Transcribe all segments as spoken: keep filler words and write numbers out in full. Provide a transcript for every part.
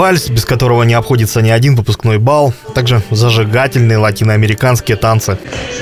Вальс, без которого не обходится ни один выпускной бал, а также зажигательные латиноамериканские танцы.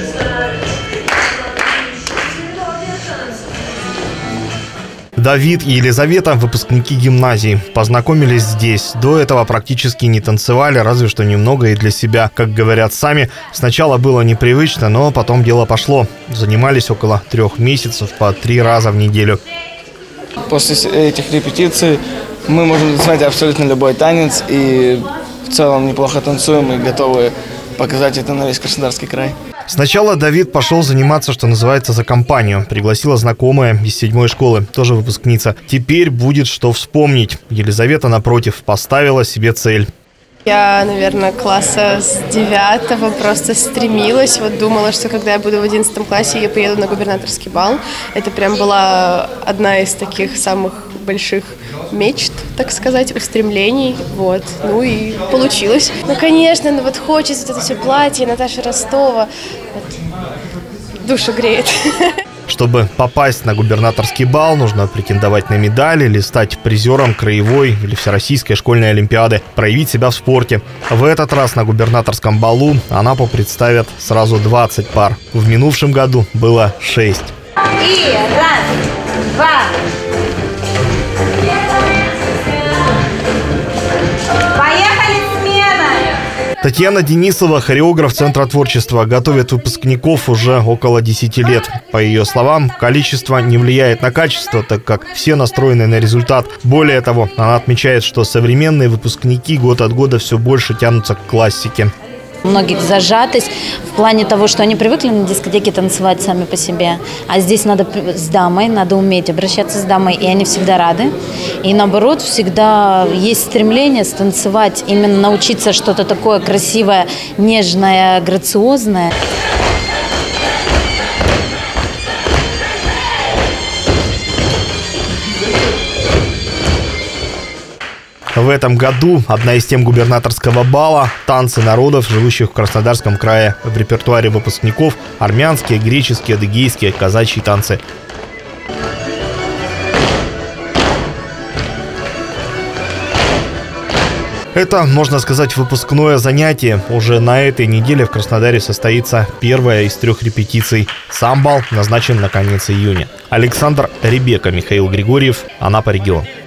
Давид и Елизавета – выпускники гимназии. Познакомились здесь. До этого практически не танцевали, разве что немного и для себя. Как говорят сами, сначала было непривычно, но потом дело пошло. Занимались около трех месяцев по три раза в неделю. После этих репетиций мы можем танцевать абсолютно любой танец. И в целом неплохо танцуем и готовы показать это на весь Краснодарский край. Сначала Давид пошел заниматься, что называется, за компанию. Пригласила знакомая из седьмой школы, тоже выпускница. Теперь будет что вспомнить. Елизавета, напротив, поставила себе цель. Я, наверное, класса с девятого просто стремилась. Вот думала, что когда я буду в одиннадцатом классе, я поеду на губернаторский бал. Это прям была одна из таких самых больших мечт, так сказать, устремлений. Вот. Ну и получилось. Ну, конечно, ну вот хочется вот это все платье Наташи Ростова. Вот. Душу греет. Чтобы попасть на губернаторский бал, нужно претендовать на медаль или стать призером краевой или всероссийской школьной олимпиады, проявить себя в спорте. В этот раз на губернаторском балу Анапу представят сразу двадцать пар. В минувшем году было шесть. И раз, два. Татьяна Денисова, хореограф Центра творчества, готовит выпускников уже около десяти лет. По ее словам, количество не влияет на качество, так как все настроены на результат. Более того, она отмечает, что современные выпускники год от года все больше тянутся к классике. У многих зажатость в плане того, что они привыкли на дискотеке танцевать сами по себе. А здесь надо с дамой, надо уметь обращаться с дамой, и они всегда рады. И наоборот, всегда есть стремление станцевать, именно научиться что-то такое красивое, нежное, грациозное. В этом году одна из тем губернаторского бала – танцы народов, живущих в Краснодарском крае. В репертуаре выпускников – армянские, греческие, адыгейские, казачьи танцы. Это, можно сказать, выпускное занятие. Уже на этой неделе в Краснодаре состоится первая из трех репетиций. Сам бал назначен на конец июня. Александр Ребека, Михаил Григорьев, Анапа, регион.